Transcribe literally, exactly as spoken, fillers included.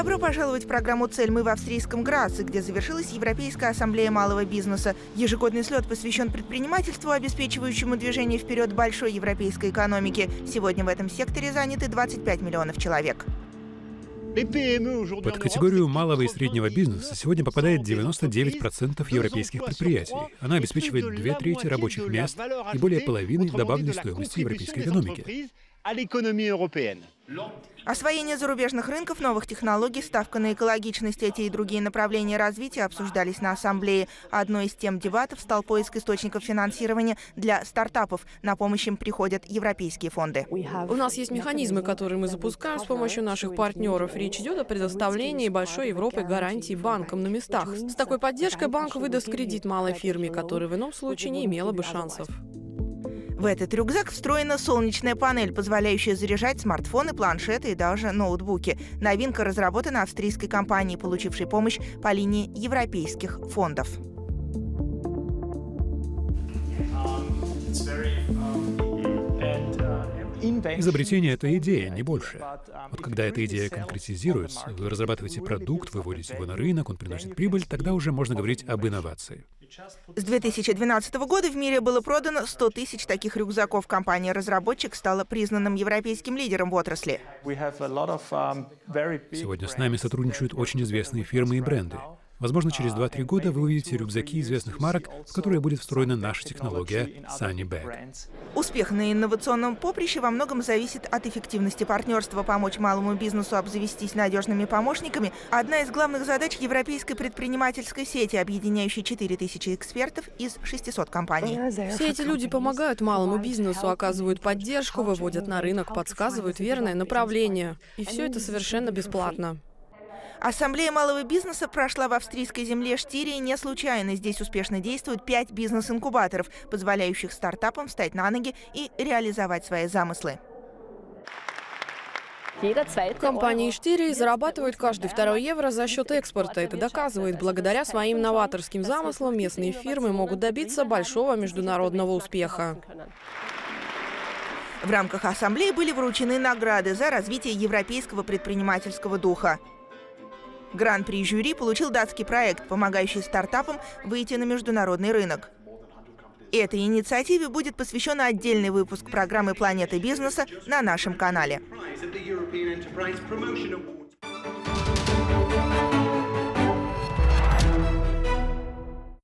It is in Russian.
Добро пожаловать в программу «Цель». Мы в австрийском Граце, где завершилась Европейская ассамблея малого бизнеса. Ежегодный слет посвящен предпринимательству, обеспечивающему движение вперед большой европейской экономики. Сегодня в этом секторе заняты двадцать пять миллионов человек. Под категорию малого и среднего бизнеса сегодня попадает девяносто девять процентов европейских предприятий. Она обеспечивает две трети рабочих мест и более половины добавленной стоимости европейской экономики. Освоение зарубежных рынков, новых технологий, ставка на экологичность, эти и другие направления развития обсуждались на ассамблее. Одной из тем дебатов стал поиск источников финансирования для стартапов. На помощь им приходят европейские фонды. У нас есть механизмы, которые мы запускаем с помощью наших партнеров. Речь идет о предоставлении большой Европы гарантий банкам на местах. С такой поддержкой банк выдаст кредит малой фирме, которая в ином случае не имела бы шансов. В этот рюкзак встроена солнечная панель, позволяющая заряжать смартфоны, планшеты и даже ноутбуки. Новинка разработана австрийской компанией, получившей помощь по линии европейских фондов. Изобретение — это идея, не больше. Вот когда эта идея конкретизируется, вы разрабатываете продукт, выводите его на рынок, он приносит прибыль, тогда уже можно говорить об инновации. С две тысячи двенадцатого года в мире было продано сто тысяч таких рюкзаков. Компания-разработчик стала признанным европейским лидером в отрасли. Сегодня с нами сотрудничают очень известные фирмы и бренды. Возможно, через два-три года вы увидите рюкзаки известных марок, в которые будет встроена наша технология Sunny Bag. Успех на инновационном поприще во многом зависит от эффективности партнерства. Помочь малому бизнесу обзавестись надежными помощниками – одна из главных задач европейской предпринимательской сети, объединяющей четыре тысячи экспертов из шестисот компаний. Все эти люди помогают малому бизнесу, оказывают поддержку, выводят на рынок, подсказывают верное направление. И все это совершенно бесплатно. Ассамблея малого бизнеса прошла в австрийской земле Штирии не случайно. Здесь успешно действуют пять бизнес-инкубаторов, позволяющих стартапам встать на ноги и реализовать свои замыслы. Компании Штирии зарабатывают каждый второй евро за счет экспорта. Это доказывает, благодаря своим новаторским замыслам местные фирмы могут добиться большого международного успеха. В рамках ассамблеи были вручены награды за развитие европейского предпринимательского духа. Гран-при жюри получил датский проект, помогающий стартапам выйти на международный рынок. Этой инициативе будет посвящен отдельный выпуск программы «Планета бизнеса» на нашем канале.